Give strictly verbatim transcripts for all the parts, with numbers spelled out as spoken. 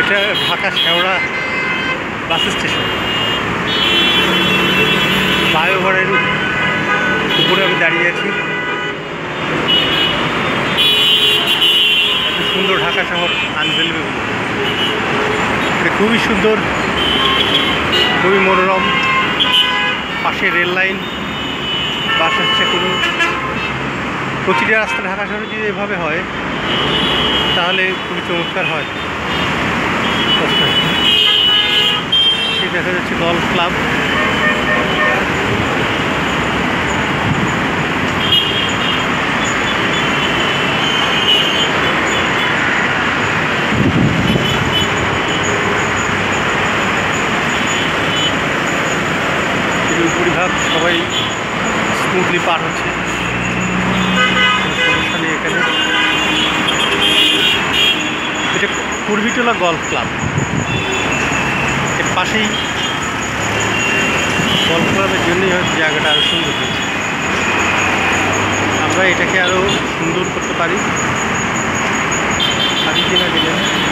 এটা Dhaka শেওড়া bus station. ফ্লাইওভারের উপরে আমি দাঁড়িয়ে আছি। এত সুন্দর ঢাকা শহর, আনবিলিভেবল। এটা খুবই সুন্দর, খুবই মনোরম। পাশে রেল লাইন, বাস আসছে কোনো। প্রতিটা রাস্তা ঢাকা শহরে যদি এভাবে হয় তাহলে খুবই চমৎকার হয়। সে দেখা যাচ্ছে গলফ ক্লাব। উপরিভাগ সবাই স্মুথলি পার হচ্ছে, সমস্যা নেই এখানে। এটা পূর্বীটোলা গলফ ক্লাব, এর পাশেই গলফ ক্লাবের জন্যই হয়তো জায়গাটা আরও সুন্দর হয়েছে। আমরা এটাকে আরও সুন্দর করতে পারি। আগে কিনা গেলে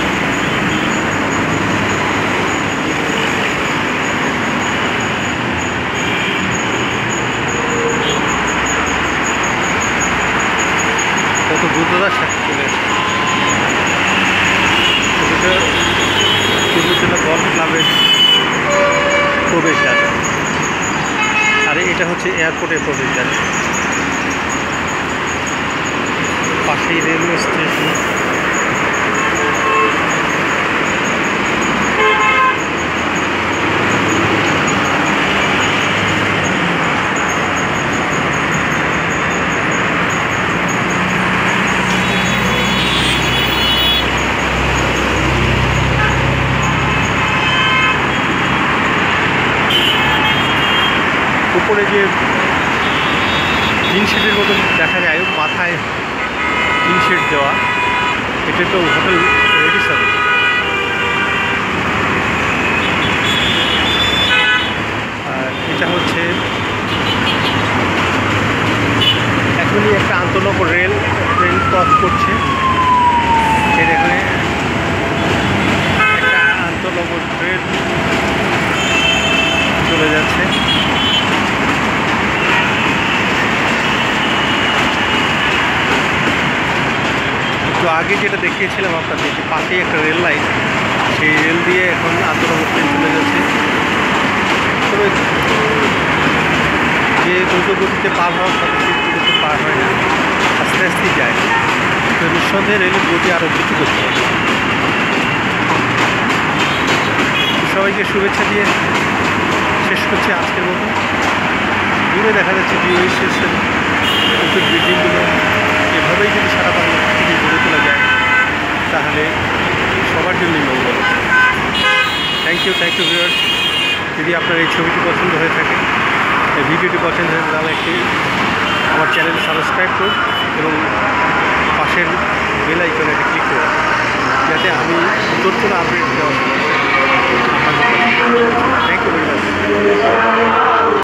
কত দ্রুততার সাথে চলে আসে। পূর্বীটোলা গলফ ক্লাবের প্রবেশদ্বার, আর এটা হচ্ছে এয়ারপোর্টের প্রবেশদ্বার। পাশেই রেলওয়ে স্টেশন। উপরে যে টিন শেডের মতন দেখা যায়, মাথায় টিন শেড দেওয়া, এটা তো হোটেল রেডিসন। আর এটা হচ্ছে এখনই একটা আন্তনগর রেল ট্রেন ক্রস করছে। এর এখানে একটা আন্তনগর ট্রেন চলে যাচ্ছে। তো আগে যেটা দেখিয়েছিলাম আপনাদের, যে পাশেই একটা রেল লাইন, সেই রেল দিয়ে এখন আন্তনগর ট্রেন চলে যাচ্ছে। তবে যে দ্রুত গতিতে পার হওয়ার সাথে দ্রুত পার হয় না, আস্তে আস্তেই যায়। তো নিঃসন্দেহে রেলের গতি আরও কিছু করতে হবে। সবাইকে শুভেচ্ছা দিয়ে শেষ করছি আজকের মতো। দূরে দেখা যাচ্ছে ডিওই স্টেশন, নতুন বিল্ডিংগুলো। এভাবেই যদি সারা বাংলা থেকে গড়ে তোলা যায় তাহলে সবার জন্যই মঙ্গল। Thank you thank you viewers. যদি আপনার এই ছবিটি পছন্দ হয়ে থাকে, এই ভিডিওটি পছন্দ হয়ে তাহলে একটি আমার চ্যানেল সাবস্ক্রাইব করুন এবং পাশের বেল আইকনে ক্লিক করুন, যাতে আমি নতুন কোনো আপডেট দেওয়া। Thank you very much.